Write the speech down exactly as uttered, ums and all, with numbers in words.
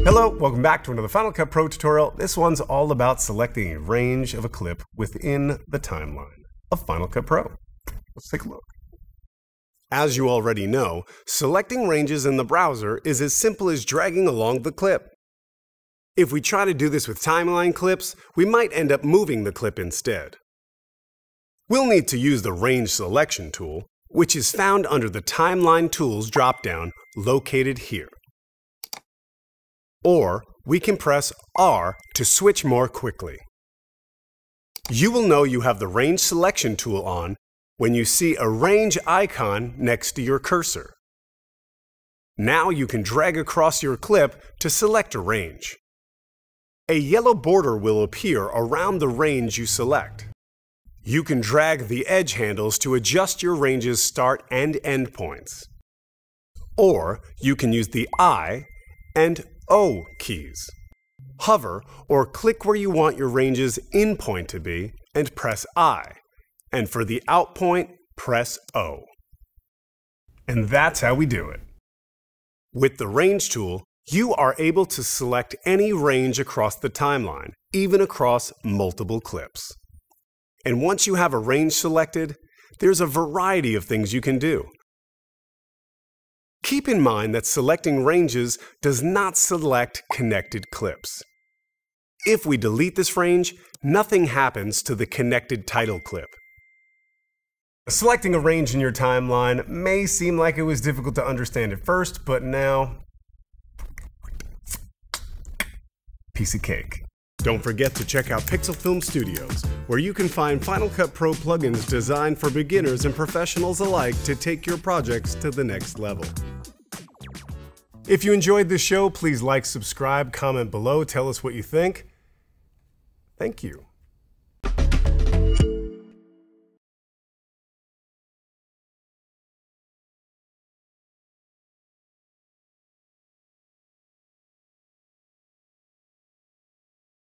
Hello, welcome back to another Final Cut Pro tutorial. This one's all about selecting a range of a clip within the timeline of Final Cut Pro. Let's take a look. As you already know, selecting ranges in the browser is as simple as dragging along the clip. If we try to do this with timeline clips, we might end up moving the clip instead. We'll need to use the Range Selection tool, which is found under the Timeline Tools dropdown located here. Or we can press R to switch more quickly. You will know you have the Range Selection tool on when you see a range icon next to your cursor. Now you can drag across your clip to select a range. A yellow border will appear around the range you select. You can drag the edge handles to adjust your range's start and end points. Or you can use the I and O keys. Hover or click where you want your range's in point to be and press I. And for the out point, press O. And that's how we do it. With the Range tool, you are able to select any range across the timeline, even across multiple clips. And once you have a range selected, there's a variety of things you can do. Keep in mind that selecting ranges does not select connected clips. If we delete this range, nothing happens to the connected title clip. Selecting a range in your timeline may seem like it was difficult to understand at first, but now, piece of cake. Don't forget to check out Pixel Film Studios, where you can find Final Cut Pro plugins designed for beginners and professionals alike to take your projects to the next level. If you enjoyed this show, please like, subscribe, comment below, tell us what you think. Thank you.